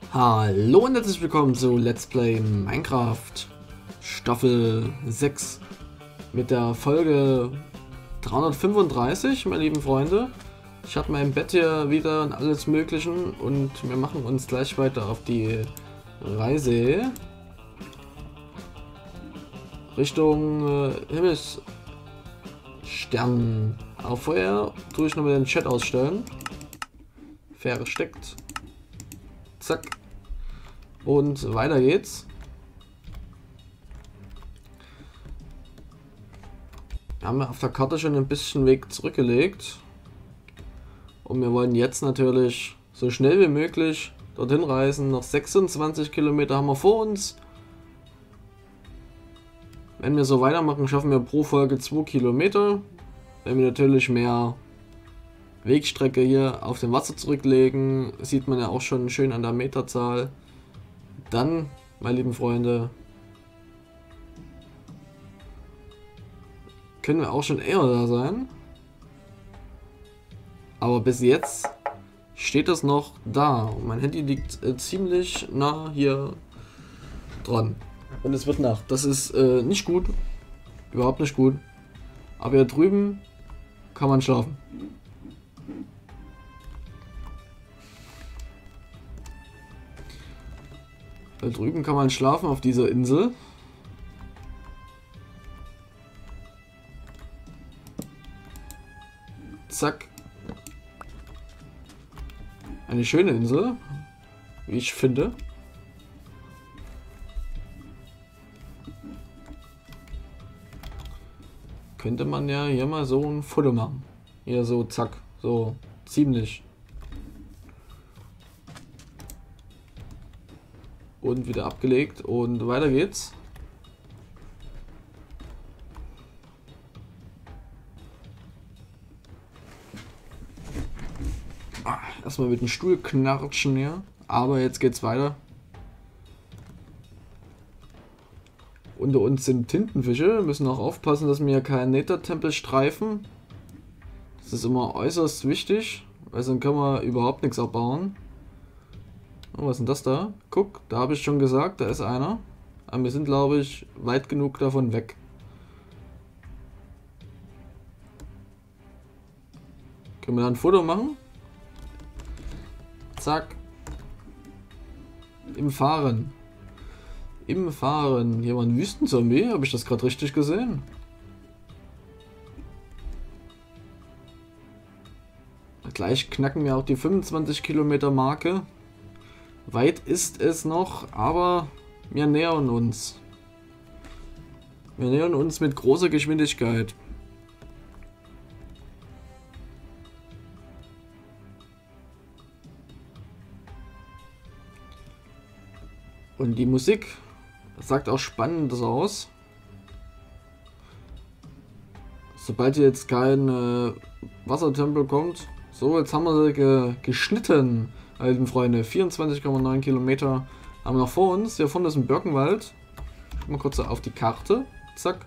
Hallo und herzlich willkommen zu Let's Play Minecraft Staffel 6 mit der Folge 335, meine lieben Freunde. Ich habe mein Bett hier wieder und alles Möglichen und wir machen uns gleich weiter auf die Reise Richtung Himmelsstern. Auf vorher tue ich nochmal den Chat ausstellen. Versteckt. Zack. Und weiter geht's. Wir haben auf der Karte schon ein bisschen Weg zurückgelegt. Und wir wollen jetzt natürlich so schnell wie möglich dorthin reisen. Noch 26 Kilometer haben wir vor uns. Wenn wir so weitermachen, schaffen wir pro Folge 2 Kilometer. Wenn wir natürlich mehr Wegstrecke hier auf dem Wasser zurücklegen, sieht man ja auch schon schön an der Meterzahl. Dann, meine lieben Freunde, können wir auch schon eher da sein. Aber bis jetzt steht das noch da. Und mein Handy liegt ziemlich nah hier dran. Und es wird Nacht. Das ist nicht gut. Überhaupt nicht gut. Aber hier drüben kann man schlafen. Da drüben kann man schlafen auf dieser Insel. Zack. Eine schöne Insel, wie ich finde. Könnte man ja hier mal so ein Foto machen. Hier so, zack, so ziemlich. Und wieder abgelegt und weiter geht's. Erstmal mit dem Stuhl knarschen hier, aber jetzt geht's weiter. Unter uns sind Tintenfische, wir müssen auch aufpassen, dass wir hier keinen Nether-Tempel streifen. Das ist immer äußerst wichtig, weil sonst können wir überhaupt nichts abbauen. Oh, was ist denn das da? Guck, da habe ich schon gesagt, da ist einer. Aber wir sind, glaube ich, weit genug davon weg. Können wir da ein Foto machen? Zack. Im Fahren. Im Fahren. Hier war ein Wüstenzombie. Habe ich das gerade richtig gesehen? Gleich knacken wir auch die 25 Kilometer Marke. Weit ist es noch, aber wir nähern uns. Wir nähern uns mit großer Geschwindigkeit. Und die Musik sagt auch Spannendes aus. Sobald hier jetzt kein Wassertempel kommt. So, jetzt haben wir sie geschnitten. Alten Freunde, 24,9 Kilometer haben wir noch vor uns. Hier vorne ist ein Birkenwald. Mal kurz auf die Karte. Zack.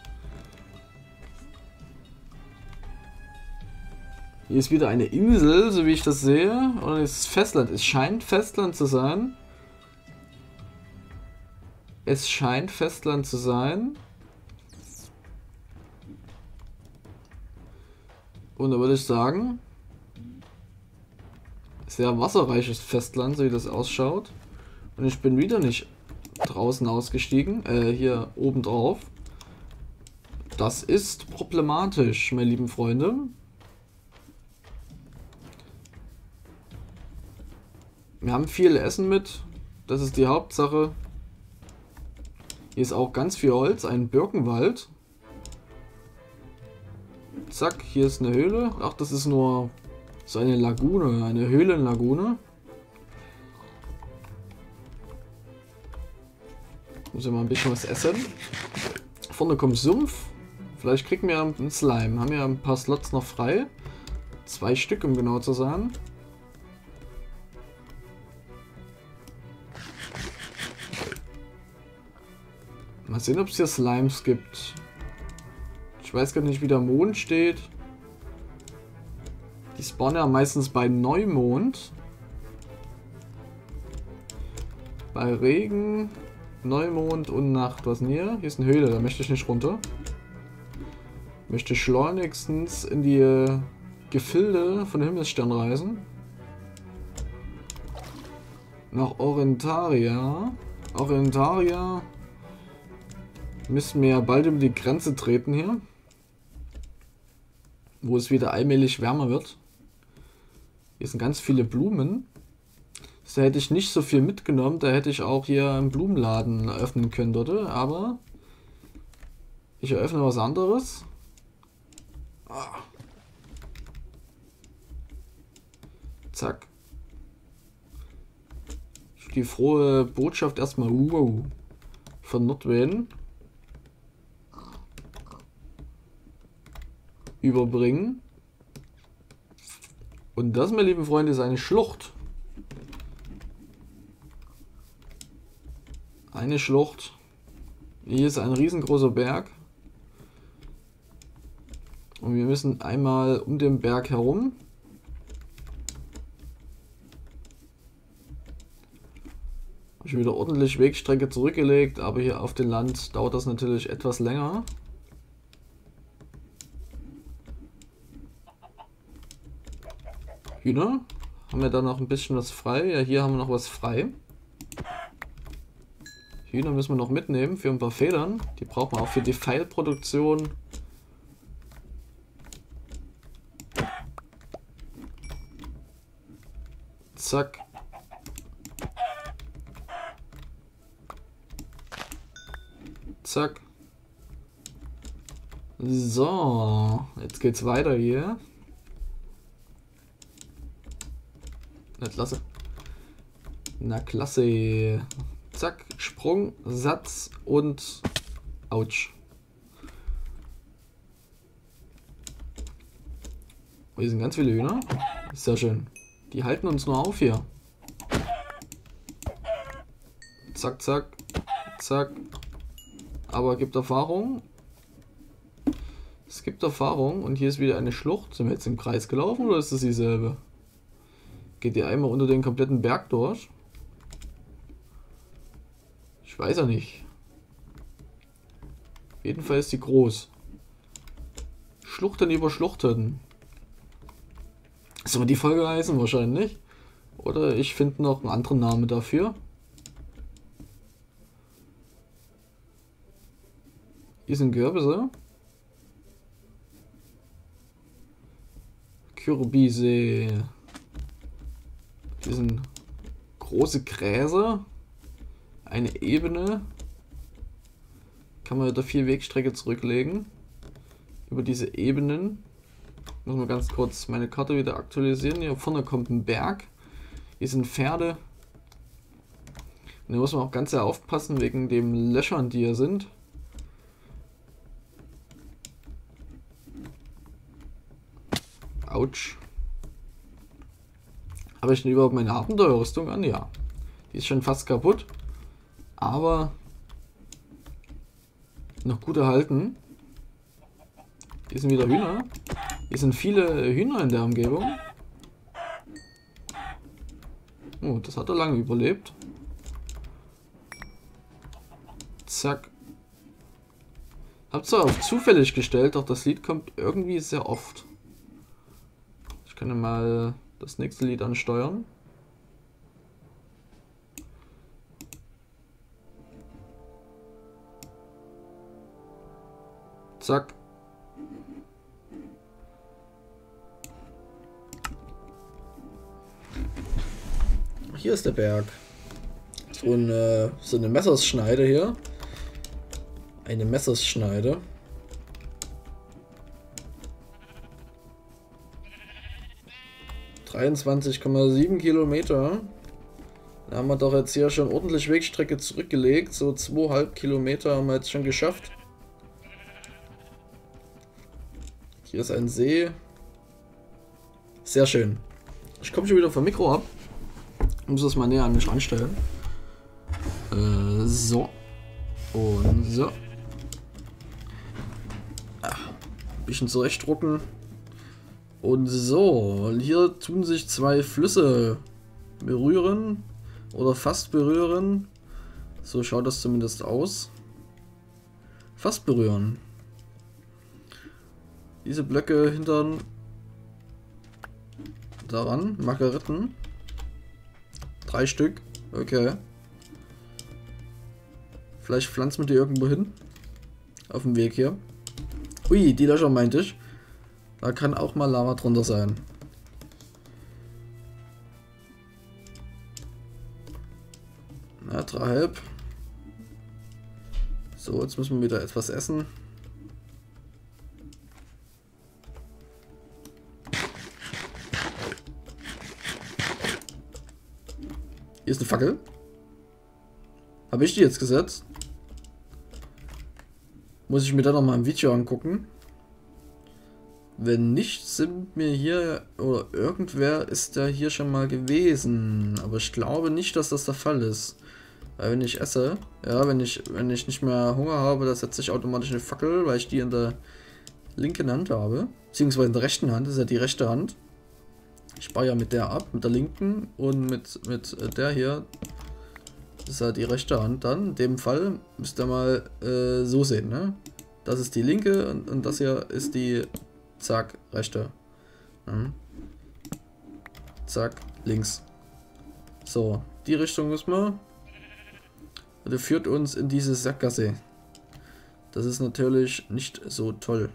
Hier ist wieder eine Insel, so wie ich das sehe. Oder ist es Festland? Es scheint Festland zu sein. Es scheint Festland zu sein. Und da würde ich sagen, sehr wasserreiches Festland, so wie das ausschaut. Und ich bin wieder nicht draußen ausgestiegen, hier oben drauf. Das ist problematisch, meine lieben Freunde. Wir haben viel Essen mit, das ist die Hauptsache. Hier ist auch ganz viel Holz, ein Birkenwald. Zack, hier ist eine Höhle. Ach, das ist nur so eine Lagune, eine Höhlenlagune. Muss ich mal ein bisschen was essen. Vorne kommt Sumpf. Vielleicht kriegen wir einen Slime. Haben wir ein paar Slots noch frei. 2 Stück, um genau zu sein. Mal sehen, ob es hier Slimes gibt. Ich weiß gar nicht, wie der Mond steht. Die spawnen ja meistens bei Neumond. Bei Regen, Neumond und Nacht. Was denn hier? Hier ist eine Höhle, da möchte ich nicht runter. Ich möchte schleunigstens in die Gefilde von Himmelsstern reisen. Nach Orientaria. Orientaria müssen wir ja bald über die Grenze treten hier. Wo es wieder allmählich wärmer wird. Hier sind ganz viele Blumen. Da hätte ich nicht so viel mitgenommen. Da hätte ich auch hier einen Blumenladen eröffnen können dort. Aber ich eröffne was anderes. Zack. Die frohe Botschaft erstmal von Nordweden überbringen. Und das, meine lieben Freunde, ist eine Schlucht. Eine Schlucht. Hier ist ein riesengroßer Berg. Und wir müssen einmal um den Berg herum. Habe ich wieder ordentlich Wegstrecke zurückgelegt, aber hier auf dem Land dauert das natürlich etwas länger. Hühner. Haben wir da noch ein bisschen was frei? Ja, hier haben wir noch was frei. Hühner müssen wir noch mitnehmen für ein paar Federn. Die brauchen wir auch für die Pfeilproduktion. Zack. Zack. So, jetzt geht's weiter hier. Na klasse. Na klasse. Zack, Sprung, Satz und Autsch. Oh, hier sind ganz viele Hühner. Sehr schön. Die halten uns nur auf hier. Zack, zack, zack. Aber gibt Erfahrung. Es gibt Erfahrung und hier ist wieder eine Schlucht. Sind wir jetzt im Kreis gelaufen oder ist das dieselbe? Geht ihr einmal unter den kompletten Berg durch? Ich weiß ja nicht. Jedenfalls ist die groß. Schluchten über Schluchten. Soll die Folge heißen? Wahrscheinlich. Oder ich finde noch einen anderen Namen dafür. Hier sind Kürbisse. Kürbisse. Hier sind große Gräser. Eine Ebene. Kann man wieder viel Wegstrecke zurücklegen. Über diese Ebenen. Muss man ganz kurz meine Karte wieder aktualisieren. Hier vorne kommt ein Berg. Hier sind Pferde. Und da muss man auch ganz sehr aufpassen wegen den Löchern, die hier sind. Autsch. Habe ich denn überhaupt meine Abenteuerrüstung an? Ja. Die ist schon fast kaputt. Aber noch gut erhalten. Hier sind wieder Hühner. Hier sind viele Hühner in der Umgebung. Oh, das hat er lange überlebt. Zack. Hab zwar auf zufällig gestellt, doch das Lied kommt irgendwie sehr oft. Ich kann ja mal das nächste Lied ansteuern. Zack. Hier ist der Berg. So eine Messerschneide hier. Eine Messerschneide. ...23,7 Kilometer. Da haben wir doch jetzt hier schon ordentlich Wegstrecke zurückgelegt. So 2,5 Kilometer haben wir jetzt schon geschafft. Hier ist ein See. Sehr schön. Ich komme schon wieder vom Mikro ab. Ich muss das mal näher an mich ranstellen. So. Und so. Ein bisschen zurechtdrucken. Und so. Und hier tun sich zwei Flüsse berühren. oder fast berühren. So schaut das zumindest aus. Fast berühren. Diese Blöcke hintern daran. Margariten. 3 Stück. Okay. Vielleicht pflanzen wir die irgendwo hin. Auf dem Weg hier. Ui, die Löcher meinte ich. Da kann auch mal Lava drunter sein. Na, 3,5. So, jetzt müssen wir wieder etwas essen. Hier ist eine Fackel. Habe ich die jetzt gesetzt? Muss ich mir dann noch mal ein Video angucken. Wenn nicht, sind wir hier, oder irgendwer ist da hier schon mal gewesen. Aber ich glaube nicht, dass das der Fall ist. Weil wenn ich esse, ja, wenn ich nicht mehr Hunger habe, dann setze ich automatisch eine Fackel, weil ich die in der linken Hand habe. Beziehungsweise in der rechten Hand, das ist ja die rechte Hand. Ich spare ja mit der ab, mit der linken, und mit der hier, das ist ja die rechte Hand dann. In dem Fall müsst ihr mal so sehen, ne? Das ist die linke und das hier ist die, zack, rechte. Mhm. Zack, links. So, die Richtung müssen wir. Und der führt uns in diese Sackgasse. Das ist natürlich nicht so toll.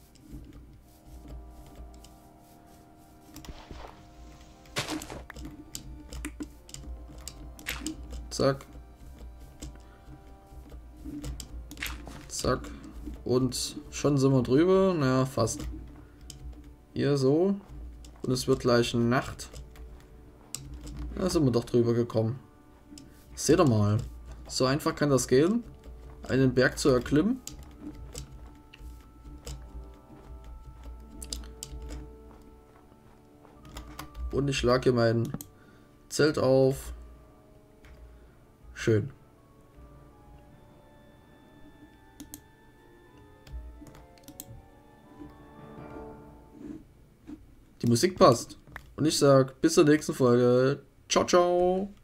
Zack. Zack. Und schon sind wir drüber. Naja, fast. Hier so. Und es wird gleich Nacht. Da sind wir doch drüber gekommen. Seht ihr mal. So einfach kann das gehen. Einen Berg zu erklimmen. Und ich schlage hier mein Zelt auf. Schön. Die Musik passt. Und ich sag bis zur nächsten Folge. Ciao, ciao.